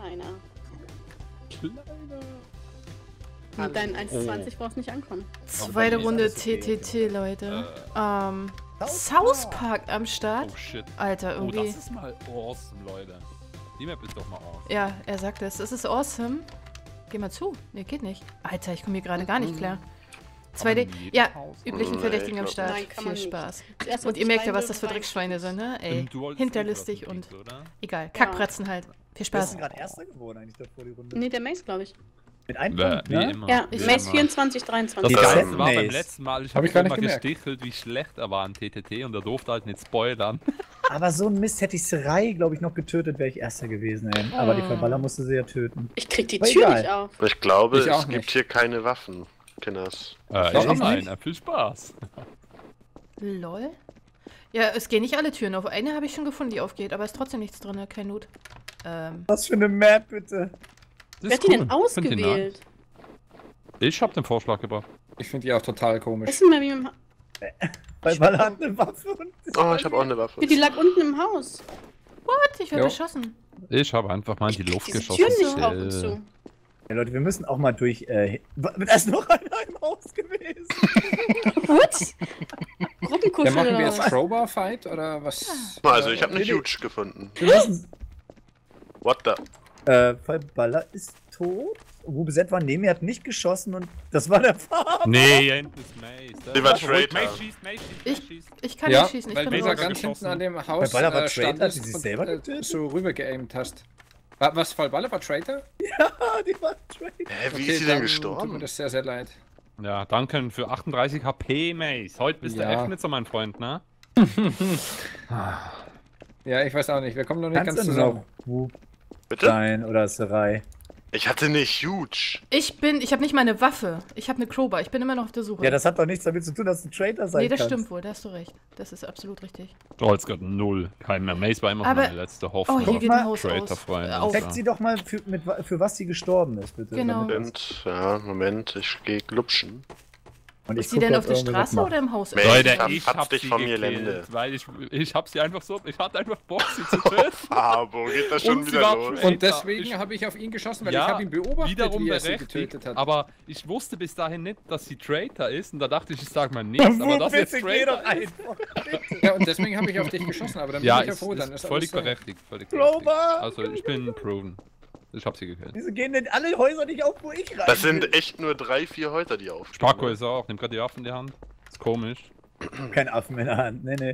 Kleiner. Kleiner. Mit deinen 1,20 brauchst du nicht ankommen. Zweite Runde alles okay. TTT, Leute. South Park am Start. Oh shit. Alter, Oh, irgendwie. das ist mal awesome, Leute. Die Map ist doch mal awesome. Ja, er sagt es. Es ist awesome. Geh mal zu. Nee, geht nicht. Alter, ich komme hier gerade gar nicht klar. 2D. Ja, üblichen Nee, Verdächtigen ich am glaub Start. Nein, kann Viel man nicht. Spaß. Zuerst Und auf ihr merkt ja, zwei was das für Würfel Dreckschweine sind, ne? Ey, Du wolltest hinterlistig eh, und was du kriegst, oder? egal. Kackpratzen halt. Viel Wer ist Spaß. denn gerade Erster geworden eigentlich davor die Runde? Nee, der Mace, glaube ich. Mit einem Wie Punkt, ne? immer. Ja, wie Mace immer. 24, 23. Das Das Geilste war beim Mace. letzten Mal, ich Hab habe ich gar immer nicht gemerkt. gestichelt, wie schlecht er war in TTT und er durfte halt nicht spoilern. Aber so ein Mist hätte ich Serai, glaube ich, noch getötet, wäre ich Erster gewesen, ey. Aber die Verballer musste sie ja töten. Ich krieg die Aber Tür egal. nicht auf. Ich glaube, Ich auch es gibt nicht. hier keine Waffen, Kinders. Ich auch habe nicht. einen, viel Spaß. Lol. Ja, es gehen nicht alle Türen auf. Eine habe ich schon gefunden, die aufgeht, aber ist trotzdem nichts drin, kein Loot. Was für eine Map, bitte. Das Wer hat die denn ausgewählt? Ich habe den Vorschlag gebracht. Ich finde die auch total komisch. Wissen wir, wie im Weil Baller hat eine Waffe und... Oh, ich habe auch eine Waffe. Die lag unten im Haus. What? Ich werde Jo. beschossen. Ich habe einfach mal in die Ich krieg Luft diese geschossen. Tür nicht auf und zu. Ja, Leute, wir müssen auch mal durch... da ist noch einer im Haus gewesen. What? Dann Gruppenkuschel machen wir oder jetzt was? Crowbar-Fight oder was? Also, ich habe eine Nee, nee. Huge gefunden. Wir müssen... What the? Weil Baller ist tot. Rubeset war neben mir, hat nicht geschossen und das war der Farbe. Nee, hier hinten ist Mace. Die war Mace Traitor. schießt, Mace schießt. Ich kann Ja, nicht schießen, ich weil bin Weser raus. ganz hinten an dem Haus Baller war stand Traitor, hat sie sich und, selber getötet? so rüber geaimt hast. Was, Vollballer war Traitor? Ah, die war Traitor. Hä, wie Okay, ist sie denn dann Tut mir gestorben? das sehr, sehr leid. Ja, danke für 38 HP, Mace. Heute bist du Ja. echt nicht so mein Freund, ne? Ja, ich weiß auch nicht. Wir kommen noch nicht Kannst ganz du zusammen. noch Whoop Bitte? sein oder Serai? Ich hatte eine Huge. Ich habe nicht mal eine Waffe. Ich habe eine Crowbar. Ich bin immer noch auf der Suche. Ja, das hat doch nichts damit zu tun, dass du ein Traitor sein nee, das kannst. stimmt wohl, da hast du recht. Das ist absolut richtig. Holzgott, null. Kein mehr. Mace war immer Aber- meine letzte Oh, Hoffnung. hier geht mal, ein Haus Traitor aus. freuen, Auf. Alter. Zeigt sie doch mal, für was sie gestorben ist, bitte. Genau. Damit- Und, ja, Moment, ich gehe glupschen. Und Ist ich sie guck, denn ob auf der irgendwer was Straße macht. oder im Haus? Mace, Leute, ich ich hab hab dich sie von mir gekillt, Lende. weil ich hab sie einfach so, ich hatte einfach Bock, sie zu töten. Abo, geht das schon Und sie wieder war los? Traitor. Und deswegen Ich- habe ich auf ihn geschossen, weil Ja, ich habe ihn beobachtet, Wiederum wie er sie berechtigt, getötet hat. aber ich wusste bis dahin nicht, dass sie Traitor ist und da dachte ich sag mal nichts, aber Whoop, das jetzt bitte, geh doch Traitor ist. einfach. Ja, und deswegen habe ich auf dich geschossen, aber dann Ja, bin ich ja ist, froh, dann ist ist völlig alles berechtigt, völlig Crowbar! berechtigt. Also ich bin proven. Ich hab sie gekillt. Wieso gehen denn alle Häuser nicht auf, wo ich rein Das bin? sind echt nur 3, 4 Häuser, die aufstehen. Sparko ist auch, nimmt gerade die Waffe in die Hand. Ist komisch. Kein Affen in der Hand, nee.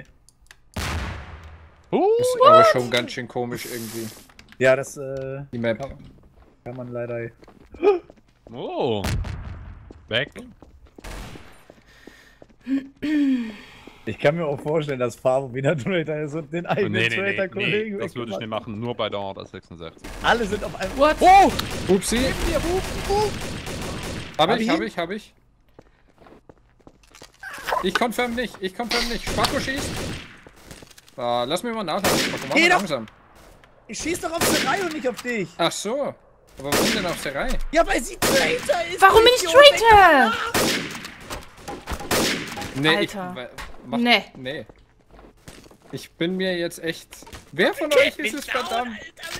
ist aber schon ganz schön komisch irgendwie, Ja, das die Map. kann man leider... Oh. Weg. Ich kann mir auch vorstellen, dass Fabo wieder Traitor ist und den eigenen Nee, Traitor-Kollegen das würde ich nicht machen, nur bei der Order 66. Alle sind auf einem... What? Oh! Upsi. Habe ich. Ich confirm nicht. Spacko schießt. Lass mich mal nachladen. Spacko, mach Geh mal doch! langsam. Ich schieß doch auf Serai und nicht auf dich! Ach so. Aber warum denn auf Serai? Ja, weil sie Traitor ist! Warum bin ich Idiot! Traitor? Nee, Alter. Nee. Nee. Ich bin mir jetzt echt... Wer von euch ist es, verdammt?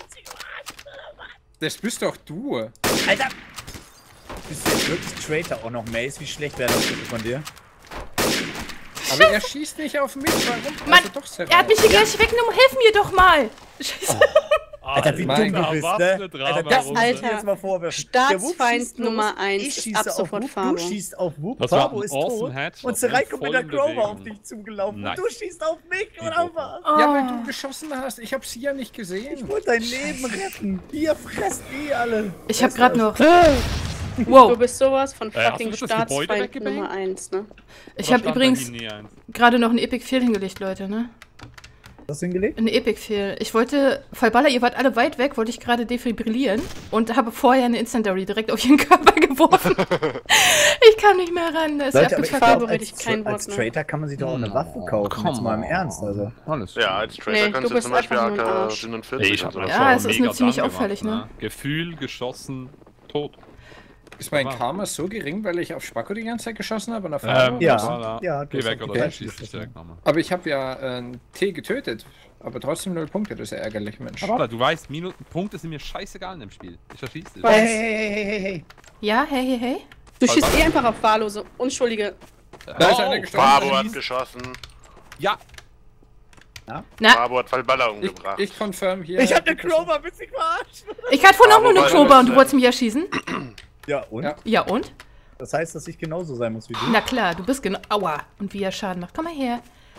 Das bist doch du. Alter! Bist du jetzt wirklich Traitor auch noch, Mace? Wie schlecht wäre das bitte von dir? Aber er schießt nicht auf mich. Warum? Mann, Also doch, Serai. Er hat mich hier gleich weggenommen. Hilf mir doch mal. Scheiße. Alter, wie mein dumm du Gott, bist, was ne? eine Drama- Alter, das Runde. musst du jetzt mal vorwerfen. Staatsfeind Der Whoop schießt los, Nummer 1 ich ist schieße ab auf sofort Whoop, Fabo. du schießt auf Whoop, Das war Fabo ein ist awesome tot Headshot, und Serai kommt mit der voll in Crowbar auf Bewegung. dich zugelaufen Nein. und du schießt auf mich, oder was? Ja, weil du geschossen hast. Ich hab sie ja nicht Ich gesehen. wollte dein Leben retten. Hier, fresst die alle. Ich habe gerade noch... Du Wow. bist sowas von hast fucking du das Gebäude Staatsfeind weggebankt? Nummer 1, ne? Ich Oder habe stand da übrigens nie eins? gerade noch einen Epic Fail hingelegt, Leute, ne? Hast du hingelegt? Ein Epic Fail. Ich wollte... Fallballer, ihr wart alle weit weg, wollte ich gerade defibrillieren und habe vorher eine Incendiary direkt auf ihren Körper geworfen. Ich kam nicht mehr ran. Da ist Leute, er aber ich abgefuckt. glaube, rede ich kein als Wort mehr. Traitor kann man sich doch auch eine Waffe kaufen. Jetzt mal im Ernst, also. Alles Ja, als Traitor Nee, kannst du du zum bist Beispiel einfach nur ein Arsch. AK-47 Ey, ich und hab sowas. Ja, schon es ist mega mir ziemlich dran auffällig, gemacht, ne? Gefühl, geschossen, tot. Ist mein Aber- Karma so gering, weil ich auf Spacko die ganze Zeit geschossen habe und auf Faro? Ja. Voilà. Ja, Geh das weg hat oder geklärt. so, schieß dich direkt nochmal. Aber ich habe ja einen T getötet. Aber trotzdem 0 Punkte, das ist ja ärgerlich, Mensch. Aber du weißt, Punkte sind mir scheißegal in dem Spiel. Ich erschieß dich. Hey. Ja, hey. Du schießt einfach auf wahllose, unschuldige. Da ist einer gestorben. Fabo hat geschossen. Ja, Na, Fabo hat Fallballer umgebracht. Ich confirm hier. Ich hab ne Crowbar, willst du mich verarschen? ich hatte vorhin auch nur eine Aber Crowbar und du was- wolltest mich erschießen. Ja, und? Ja. Ja, und? Das heißt, dass ich genauso sein muss wie du? Na klar, du bist genau. Aua. Und wie er Schaden macht. Komm mal her.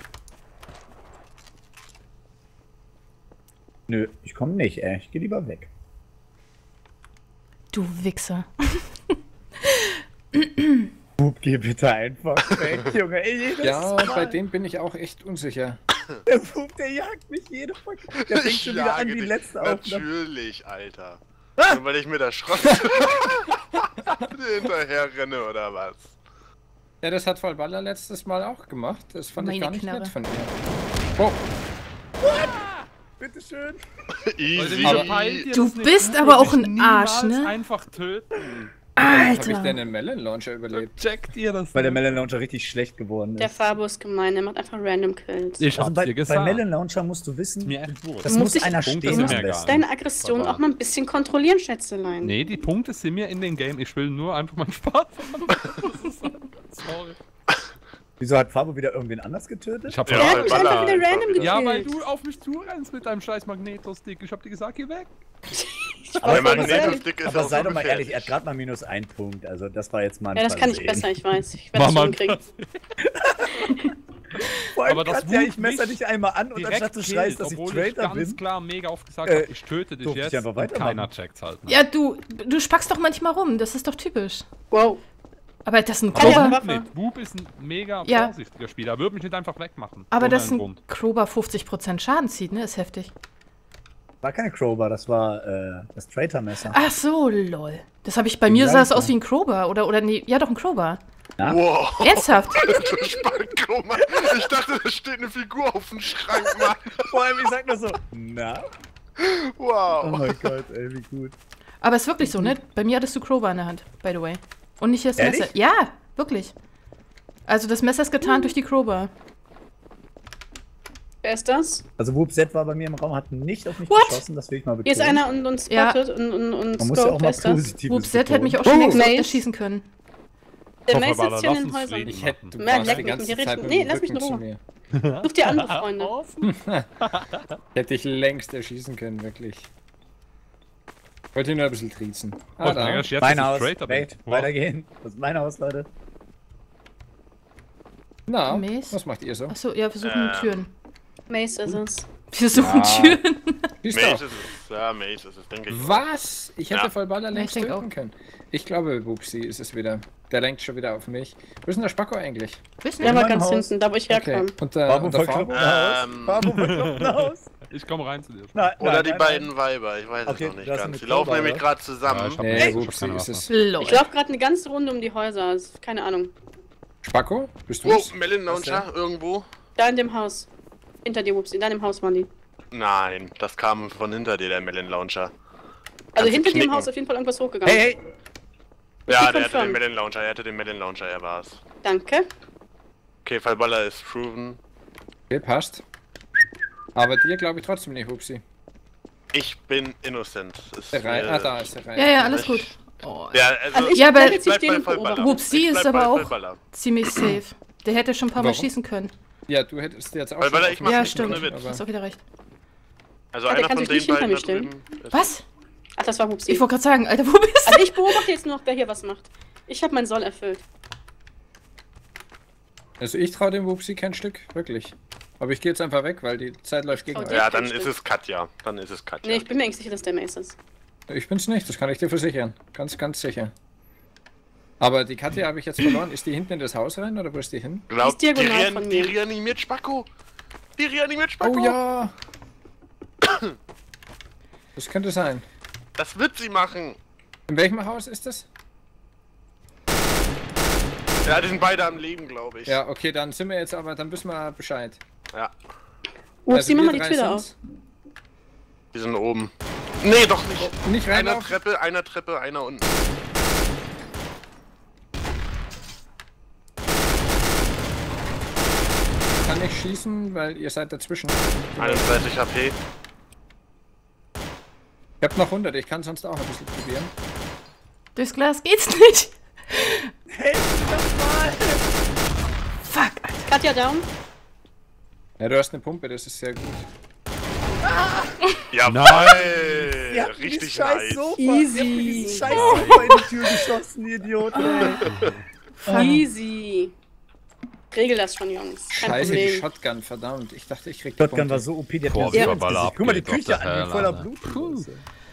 Nö, ich komme nicht, ey. Ich geh lieber weg. Du Wichser. Bub, geh bitte einfach weg, Junge. Ey, jedes Ja, Mal. bei dem bin ich auch echt unsicher. Der Bub, der jagt mich jede Folge. Der fängt schon wieder an wie dich. letzte Aufnahme. Natürlich, Alter. Nur weil ich mit der Schrott hinterher renne oder was? Ja, das hat Fallballer letztes Mal auch gemacht. Das fand ich Meine gar nicht Knarre. nett von ihr. Oh, Bitteschön. Easy. Du bist aber auch ein Arsch, ne? Einfach töten. habe ich denn Alter. den Melon Launcher überlebt? Checkt ihr das? Weil der nicht? Melon Launcher richtig schlecht geworden Der ist. Fabo ist gemein, der macht einfach random Kills. Ich Also hab's bei dir gesagt. Melon Launcher musst du wissen, Mir echt wurscht. das Du muss musst dich- einer Punkte stehen sind am mir egal. besten. Deine Aggression Aber- auch mal ein bisschen kontrollieren, Schätzelein. Nee, die Punkte sind mir in den Game. Ich will nur einfach meinen Spaß haben. Sorry. Wieso hat Fabo wieder irgendwen anders getötet? Ich hab Ja, Der hat mich Baller einfach wieder einfach random wieder. gekillt. Ja, weil du auf mich zurennst mit deinem scheiß Magneto-Stick. Ich hab dir gesagt, geh weg. Aber Aber mein sei- Magneto-Stick ist Aber auch sei so doch mal ehrlich, er hat gefährlich. gerade mal minus 1 Punkt. Also das war jetzt mal ein Ja, das kann ich Versehen. besser, ich weiß. Ich werde das Mach schon mal kriegen. Vor allem Aber das Katja, wut ich messer mich dich einmal an und Direkt anstatt du killt, schreist, dass ich obwohl ich Traitor ganz bin. klar mega oft gesagt Äh, habe, ich töte dich durfte ich jetzt einfach und weitermachen. keiner checkt's halt. Ne? Ja, du spackst doch manchmal rum. Das ist doch typisch. Wow. Aber das ist ein Kann ja Krober. aber- Nicht. Boop ist ein mega Ja. vorsichtiger Spieler. Er würde mich nicht einfach wegmachen. Aber ohne dass einen ein Grund. Krober 50% Schaden zieht, ne? Ist heftig. War keine Crowbar, das war das Traitor-Messer. Ach so, lol. Das habe ich bei mir Ja, sah es klar. aus wie ein Krober oder nee, ja doch ein Krober. Wow. Ernsthaft? Du Spacko, Mann. Ich dachte, da steht eine Figur auf dem Schrank, Mann. Vor allem, ich sag nur so, na? Oh Wow. mein Gott, ey, wie gut. Aber ist wirklich so, ne? Bei mir hattest du Krober in der Hand, by the way. Und nicht das Ehrlich? Messer. Ja, wirklich. Also das Messer ist getarnt durch die Krober. Wer ist das? Also Whoop Z war bei mir im Raum, hat nicht auf mich What? geschossen, das will ich mal Hier ist betonen. einer und Ja. spottet und Man muss ja auch scoped. Wer mal ist das? Positives Whoop Z hätte mich auch betonen. schon längst Mace? erschießen können. Der Hoffe, Mace Baller, sitzt hier in lass den uns Häusern. reden. Ich hätte, du Mehr warst leck die mich ganze in die Zeit Richtung. mit dem Nee, lass mich in Rücken zu Ruhe. mir. Such dir andere Freunde. Hätte ich längst erschießen können, wirklich. Wollte ihn nur ein bisschen triezen. Oh, Ah, ich bin da. jetzt, dass Mein ich Haus, Traitor bin. wait, Wow. weitergehen. Das ist mein Haus, Leute. Na, Mace? was macht ihr so? Achso, ja, wir suchen Türen. Mace ist es. Wir suchen Türen. Siehst Mace du? ist es. Ja, Mace ist es, denke ich. Was? Ich hätte Ja. Vollballer längst ich denk töten können. Ich glaube, Bubsi ist es wieder. Der lenkt schon wieder auf mich. Wo ist denn der Spacko eigentlich? Wissen Der wir? war mein ganz Haus. hinten, da wo ich Okay. herkam. Und Fabo der verkloppt Fabo? ein Haus. Ähm. Fabo verkloppt ein Haus. Ich komme rein zu dir. Nein, Oder nein, die nein, beiden Weiber, ich weiß Okay, es noch nicht das ist ganz. eine Die laufen Crowbar, nämlich oder? gerade Ja, zusammen. ich hab- Nee, Ich Bubsi hab ist keine es. Lol. Ich laufe gerade eine ganze Runde um die Häuser. Also, keine Ahnung. Spacko? Bist du Oh, es? Melon Launcher irgendwo? Da in dem Haus. Hinter dir, Wupsi. Da in dem Haus waren die. Nein, das kam von hinter dir, der Melon Launcher. Also Kannst du hinter dir im knicken. Haus auf jeden Fall irgendwas hochgegangen. Hey, hey. Ja, Ich der hatte confirm. den Melon Launcher, er war's. Danke. Okay, Fallballer ist proven. Okay, passt. Aber dir glaube ich trotzdem nicht, Bubsi. Ich bin innocent. Ist Der Reihe. mir- Ah, da ist der Reihe. Ja, ja, alles gut. Oh, Ja, Also ich Ja, aber- bleib jetzt bleib nicht bei den Fallballer. beobachten. Wupsi Ich bleib ist aber bei auch Fallballer. ziemlich safe. Der hätte schon ein paar Mal Warum? schießen können. Ja, du hättest jetzt auch Weil schon ich auf mach mich Ja, nicht stimmt. ohne Witz. Hast auch wieder recht. Also Ah, der einer kann von sich den nicht hinter beiden mir da stellen. drüben. ist- Was? Ach, das war Wupsi. Ich wollte gerade sagen, Alter, wo bist du? Also ich beobachte jetzt nur noch, wer hier was macht. Ich habe meinen Soll erfüllt. Also ich traue dem Wupsi kein Stück, wirklich. Aber ich gehe jetzt einfach weg, weil die Zeit läuft gegen Oh, euch. der- Ja, dann Stimmt. ist es Katja. Nee, ich bin mir eigentlich sicher, dass der Mace ist. Ich bin's nicht, das kann ich dir versichern. Ganz, ganz sicher. Aber die Katja habe ich jetzt verloren. Ist die hinten in das Haus rein oder wo ist die hin? Glaubt, Die ist diagonal von die mir. reanimiert Spacko. Die reanimiert Spacko. Oh ja! Das könnte sein. Das wird sie machen. In welchem Haus ist das? Ja, die sind beide am Leben, glaube ich. Ja, okay, dann sind wir jetzt aber, dann wissen wir Bescheid. Ja, Wupsi, mach wir mal die drei Tür da auf. sind's. die sind oben. Nee, doch nicht. Nicht Einer reinlaufen. Treppe, einer unten. nicht schießen, weil ihr seid dazwischen. 31 HP. Ich hab noch 100, ich kann sonst auch ein bisschen probieren. Durchs Glas geht's nicht. Helft das mal! Fuck, Alter. Katja down. Ja, du hast eine Pumpe, das ist sehr gut. Jawoll! Ihr habt mir Richtig dieses scheiß nice. Sofa, Easy. ihr habt mir dieses scheiß Sofa in die Tür geschossen, ihr Idioten. Easy. Regel das schon, Jungs. Kein Scheiße, die Problem. Shotgun, verdammt. Ich dachte, ich krieg die Shotgun Punkte. war so OP, die hat Boah, mir wie so der ins Ball Gesicht. Guck mal die abgeht auf Küche der an, die voller Herde. Blut.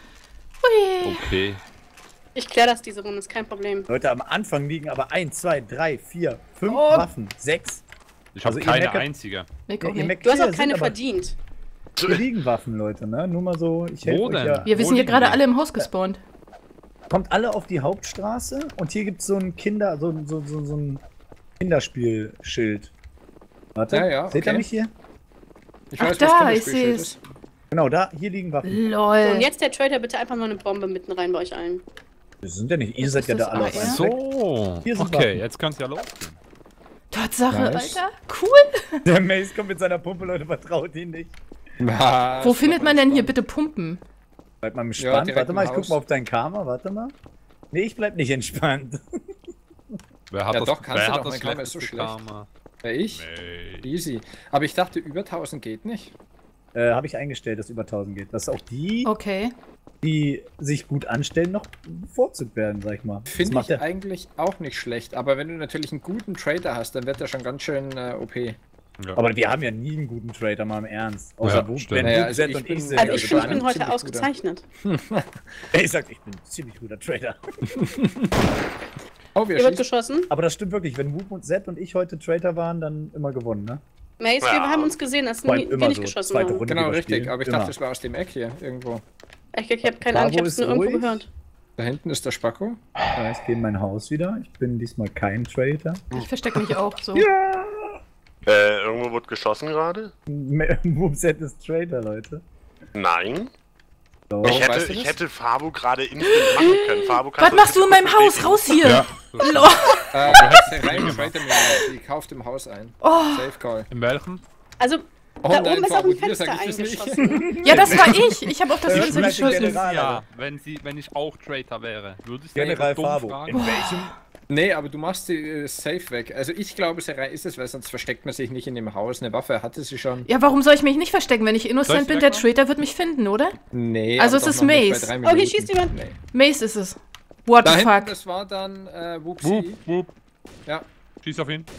Ui. Okay. Ich klär das diese Runde, ist kein Problem. Leute, am Anfang liegen aber 1, 2, 3, 4, 5 Oh. Waffen, 6. Ich habe Also ihr keine meckert- einzige. Nick, Ja, okay. ihr merkt, Du hast hier auch keine sind aber- verdient. Hier liegen Waffen, Leute, ne? Nur mal so, ich helfe Wo euch denn? ja. Wir sind hier gerade alle im Haus gespawnt. Kommt alle auf die Hauptstraße und hier gibt's so ein so ein Kinderspielschild. Warte, Ja, ja, seht ihr okay. mich hier? Ich Ach, weiß, da, was ich Kinderspielschild seh's. ist. Genau, da, hier liegen Waffen. Lol. Und jetzt der Trader bitte einfach mal eine Bombe mitten rein bei euch allen. Das sind ja nicht, ihr Was seid ist ja da das? alle Ah, auf ja. einem Fleck. So. Hier sind Okay, Waffen. jetzt kann's ja losgehen. Tatsache, Nice. Alter. Cool. Der Mace kommt mit seiner Pumpe, Leute, vertraut ihn nicht. Was? Wo findet man denn hier Entspannt. bitte Pumpen? Bleib mal Ja, gespannt. direkt Warte mal, im ich guck Haus. mal auf dein Karma, warte mal. Nee, ich bleib nicht entspannt. Wer hat Ja, das, doch, kannst wer du hat doch, das mein Karma ist so schlechteste schlecht. Karma? Ja, ich? Nee. Easy. Aber ich dachte, über 1000 geht nicht. Habe ich eingestellt, dass über 1000 geht. Dass auch die, Okay. die sich gut anstellen, noch bevorzugt werden, sag ich mal. Das Finde macht ich der- eigentlich auch nicht schlecht. Aber wenn du natürlich einen guten Trader hast, dann wird der schon ganz schön OP. Ja. Aber wir haben ja nie einen guten Trader, mal im Ernst. Außer Ja, Wu, stimmt. wenn Naja, Wu, also Zed ich und bin- ich sind. Also Also ich finde, ich dann bin heute ziemlich guter. ausgezeichnet. Ich sag, ich bin ein ziemlich guter Trader. Oh, wir Hier wird schießen. geschossen. Aber das stimmt wirklich, wenn Wu und Zed und ich heute Trader waren, dann immer gewonnen, ne? Mace, wir Ja. haben uns gesehen, dass Vor wir allem immer nicht so, geschossen zweite haben. Runde. Genau, überspielen. richtig. Aber ich Immer. dachte, das war aus dem Eck hier irgendwo. Ich habe keine Ahnung, ich habe es nur irgendwo ruhig. gehört. Da hinten ist der Spacko. Ja, ich gehe in mein Haus wieder. Ich bin diesmal kein Trader. Ich verstecke mich auch so. Irgendwo wird geschossen gerade? Wu Zed ist Trader, Leute. Nein. So. Ich weißt du hätte, das? Fabo gerade instant machen können. Fabo, kannst Was du machst du in bitte meinem kurz Haus? bestätigen? Raus hier! Ja. Lol. Rein Trader mir. Die kauft im Haus ein. Oh. Safe Call. In welchem? Also, Oh da nein, oben ist auch Fabo, ein dir Fenster sag ich das nicht. eingeschossen. Ja, das war ich. Ich habe auf das Ja, Fenster vielleicht der geschossen. General. Ja, wenn ich auch Traitor wäre, würde ich General dumm Fabo. fragen. In welchem? Nee, aber du machst die safe weg. Also ich glaube, Serai ist es, weil sonst versteckt man sich nicht in dem Haus. Eine Waffe hatte sie schon. Ja, warum soll ich mich nicht verstecken? Wenn ich Soll innocent ich bin, der wegmachen? Trader wird mich finden, oder? Nee, Also aber es doch ist noch nicht Mace. bei 3 Oh, hier Minuten. schießt jemand. Nee. Mace ist es. What Da the hinten, fuck? das war dann Wupsi. Wup, wup. Ja. Schieß auf ihn.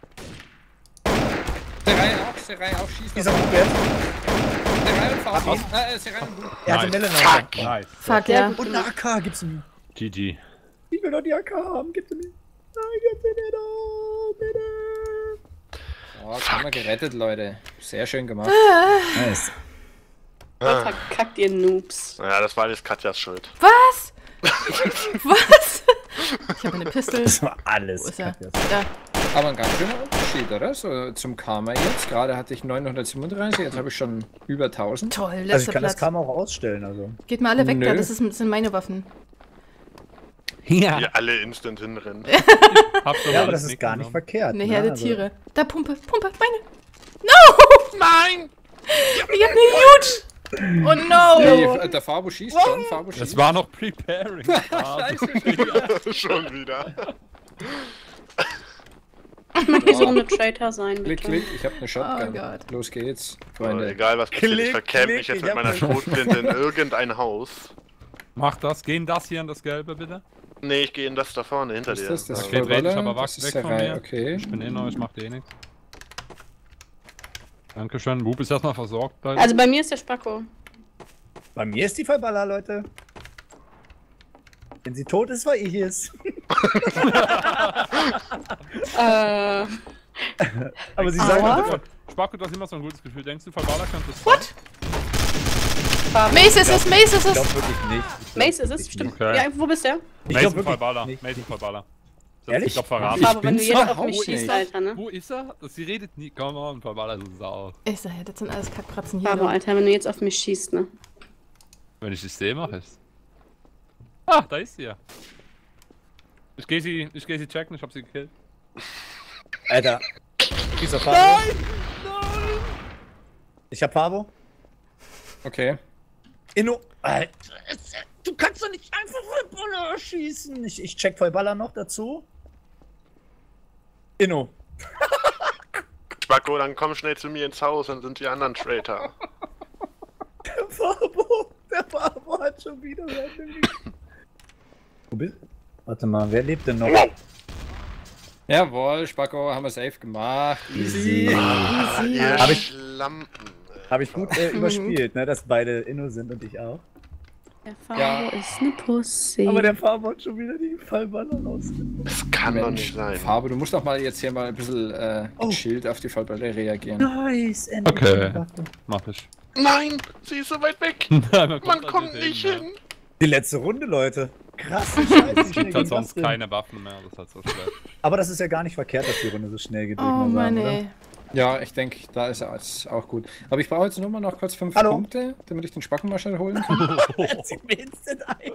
Serai auch, schießt Dieser auf Wu Zed. Serai und Fabo. Serai und Wupsi. Er hatte Nice. Melon. Fuck! Nice. Fuck, Sehr ja. gut. Und eine AK gibt's mir. GG. Ich will doch die AK haben, gib sie mir. Nein, gib sie mir doch, bitte. Oh, haben wir gerettet, Leute. Sehr schön gemacht. Nice. Ah. Verkackt ihr Noobs. Ja, das war alles Katjas Schuld. Was? Was? Ich habe eine Pistole. Das war alles. Wo ist er? Katjas. Da. Aber ein ganz schöner Unterschied, oder? So zum Karma jetzt. Gerade hatte ich 937, jetzt habe ich schon über 1000. Toll, Also ich letzter kann das Platz. Karma auch ausstellen, also. Geht mal alle weg da, Nö. das sind meine Waffen. Ja. Hier alle instant hinrennen. Habt ihr Ja, mal aber das das ist gar nicht verkehrt. Eine ne? Herde Also- Tiere. Da, Pumpe, meine. No! Nein! Ich hab eine Huge! Oh no! Nee, der Fabo schießt schon. Fabo schießt. Das war noch preparing. Scheiße. Schon wieder. Ich mag diese Runde Traitor sein, Klick, bitte. klick, ich hab eine Shotgun. Oh Gott. Los geht's, Oh, Freunde. egal was passiert, ich Klick, verkämpfe klick, mich jetzt ich mit hab meiner eine- Schrotflinte in irgendein Haus. Mach das. Geh in das hier, in das Gelbe, bitte. Nee, ich gehe in das da vorne hinter Was dir. ist das? Das Okay, dreh dich Roller? aber Das weg ist von Serai, mir. okay. Ich bin eh neu, ich mach dir eh nichts. Dankeschön. Wub ist erstmal versorgt. Bei Also bei mir ist der Spacko. Bei mir ist die Fallballer, Leute. Wenn sie tot ist, war ich es. Aber sie sagen Aua. einfach, Spacko, du hast immer so ein gutes Gefühl. Denkst du, Valhalla könnte es sein? Mace ist es, Mace ist ich es! glaube wirklich nicht. Ich glaub Mace ist es, wirklich stimmt. Okay. Ja, wo bist du? Ich Mason glaube wirklich Fallballer. nicht. Mason Fallballer. Ehrlich? Ich glaub verraten. Aber wenn du bin jetzt zu auf mich Hause schießt, nicht. Alter, ne? Wo ist er? Sie redet nie. Komm on, Fallballer, das ist auch. Ich sag ja, das sind alles Kackpratzen hier. Fabo, du. Alter, wenn du jetzt auf mich schießt, ne? Wenn ich dich sehe, mach ich's. Ah, da ist sie ja. Ich geh sie checken, ich hab sie gekillt. Alter. Dieser Fahrer. Ich hab Fabo. Okay. Inno. Alter, du kannst doch nicht einfach Vollballer schießen. Ich check Vollballer noch dazu. Inno. Spacko, dann komm schnell zu mir ins Haus, dann sind die anderen Traitor. Der Fabo hat schon wieder Wo bist du? Warte mal, wer lebt denn noch? Jawohl, Spacko, haben wir safe gemacht. Easy. Ihr Hab ich- Schlampen. Habe ich gut überspielt, ne, dass beide Inno sind und ich auch. Der Fabo Ja. ist eine Pussy. Aber der Fabo hat schon wieder die Vollballer rausgenommen. Das kann doch nicht sein. Farbe, du musst doch mal jetzt hier mal ein bisschen gechillt auf die Vollballer reagieren. Nice, endlich. Okay. eine Waffe. Mach ich. Nein, sie ist so weit weg. Man Man kommt nicht hin. Die letzte Runde, Leute. Krass, Scheiße. Es gibt halt sonst keine Waffen mehr, das ist halt so schlecht. Aber das ist ja gar nicht verkehrt, dass die Runde so schnell geht. Oh würde ich mal Mann, sagen, ey. Ja, ich denke, da ist er jetzt auch gut. Aber ich brauche jetzt nur mal noch kurz 5 Hallo. Punkte, damit ich den Spackenmarschall holen kann. oder? Zieht mir instant ein.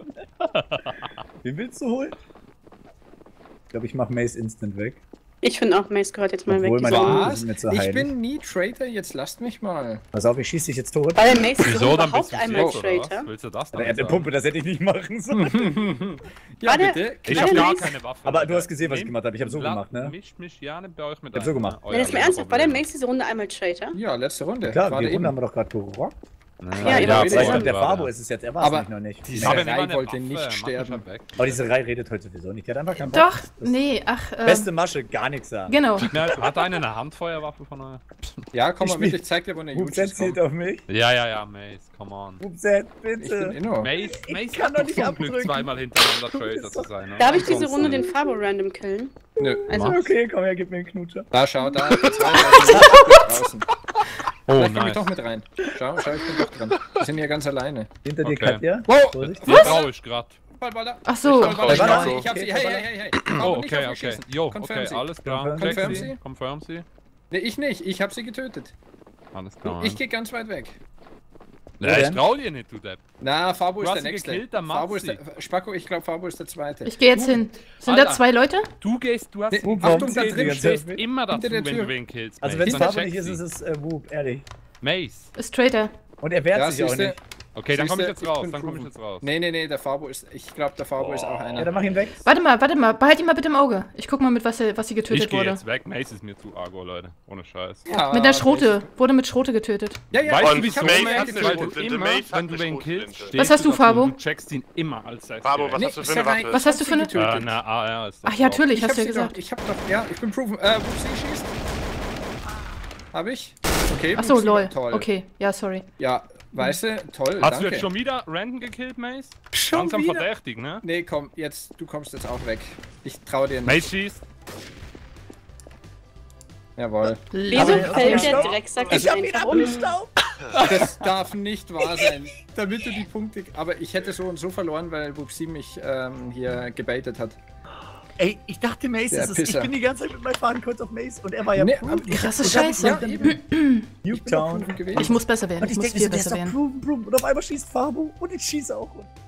Wen willst du holen? Ich glaube, ich mach Mace instant weg. Ich finde auch, Mace gehört jetzt mal Obwohl weg. meine diese Punkte Runde. Was? sind mir zu Ich heilig. bin nie Traitor, jetzt lasst mich mal. Pass auf, ich schieß dich jetzt tot. Weil der Mace ist Wieso, dann überhaupt bist du einmal safe, oder was? Traitor. Willst du das dann Er hat eine sagen? Pumpe, das hätte ich nicht machen sollen. Ja, Warte. bitte. Ich Warte, hab gar Mace. keine Waffe. Aber Leute. du hast gesehen, was ich Nehmt- gemacht habe. Ich habe so gemacht, ne? Mischt mich gerne bei euch mit Ich hab so ein, gemacht. ne? Nein, jetzt mal Euer ernsthaft, war der Problem. Mace diese Runde einmal Traitor? Ja, letzte Runde. Klar, Gerade die Runde haben eben. wir doch gerade gerockt. Ja, ja, aber Ich voll, glaube, der war Fabo ist es jetzt. Er war es Aber nämlich noch nicht. die Ich habe Serei immer eine wollte Waffe, nicht mach mich sterben. halt weg. Aber diese Reihe redet heute sowieso nicht. Die hat einfach keinen Bock. Doch, nee, ach, Beste Masche, gar nichts sagen. genau. Ja, hat einer eine Handfeuerwaffe von euch? Ja, komm mal Ich mit, spiel- ich zeig dir, wo eine Hubset Juice zählt kommt. auf mich. Ja, Mace, come on. Hubset, Ich bin bitte. Inno. Mace kann hat doch doch nicht zum Glück abdrücken. zweimal hintereinander Du Traitor bist zu doch- sein. Ne? Darf ich diese Ansonsten- Runde den Fabo random killen? Nö. Also, Mach. Okay, komm her, gib mir einen Knutscher. Da, schau, da. Die zwei Leute draußen. Oh, Vielleicht komm ich nice. doch mit rein. Schau, ich bin doch dran. Wir sind hier ganz alleine. Hinter dir, Okay. Katja. Wow! Vorsicht. Den trau ich grad. Vollballer. Ach so. Vollballer. Ich Vollballer. so. Ich hab sie. Okay, Hey. Oh, Aber nicht okay, auf mich okay. schießen. Jo, Confirm okay, sie. alles klar. Confirm sie. Confirm sie. Nee, ich nicht. Ich hab sie getötet. Alles klar. Ich geh ganz weit weg. Nee, ich trau dir nicht, du Depp. Na, Fabo ist hast der sie nächste. gekillt, dann mach Fabo ist sie. der, Spacko, ich glaube, Fabo ist der zweite. Ich gehe jetzt hin. Sind da Alter. 2 Leute? Du gehst, du hast Nee, den Achtung, da du drin stehst steht- immer dazu, hinter der wenn Tür. du wen killst. Also Mace. wenn es Dann Fabo check nicht ist, sie. ist es Whoop, ehrlich. Mace. Ist Traitor. Und er wehrt Ja, sich auch siehste. nicht. Okay, dann komm ich jetzt Siehste, raus, bin dann komm ich proven. jetzt raus. Nee, der Fabo ist. Ich glaube, der Fabo ist auch Ja, einer. dann mach ihn weg. Warte mal, behalt ihn mal bitte im Auge. Ich guck mal, mit was sie Ich getötet geh wurde. jetzt weg, Mace ist mir zu argo, Leute. Ohne Scheiß. Ja, Mit einer Schrote. Wurde mit Schrote getötet. Ja, ja, Weißt Und du, wieso, Mace Mace? hat Weil eine du Schrotflinte. immer, Mace hat wenn du eine wen killst, Schrotflinte. stehst Was hast du, dazu, Fabo? Du checkst ihn immer als Fabo, was direkt. hast du für eine Serei, Waffe? Was hast du für eine- getötet? Eine AR ist das. Ach ja, auch. natürlich, Ich hast hab du ja sie gesagt. doch, ich hab doch, ja, ich bin proven. Wupsi schießt. Hab ich? Okay, Ach so, Wupsi, lol. toll. Okay, ja, sorry. Ja, weißt du, toll, Hast danke. du jetzt schon wieder Random gekillt, Mace? Schon Langsam wieder? verdächtig, ne? Nee, komm, jetzt, du kommst jetzt auch weg. Ich trau dir nicht. Mace schießt. Jawohl. wieso Aber- fällt der aber- Drecksack Ich nicht hab ihn einfach um? abgestaubt. Das darf nicht wahr sein. Damit du die Punkte. Aber ich hätte so und so verloren, weil Wupsi mich hier gebaitet hat. Ey, ich dachte Mace Der ist es. Ich Pisser. bin die ganze Zeit mit meinem Faden kurz auf Mace und er war ja Nee, proven. Krasse Ich hab- Scheiße. Ja, eben. Ich bin doch Nuketown. proven gewesen. Ich muss besser werden. Und Ich ich muss denke, viel der ist besser doch werden. proven. Und auf einmal schießt Fabo und ich schieße auch.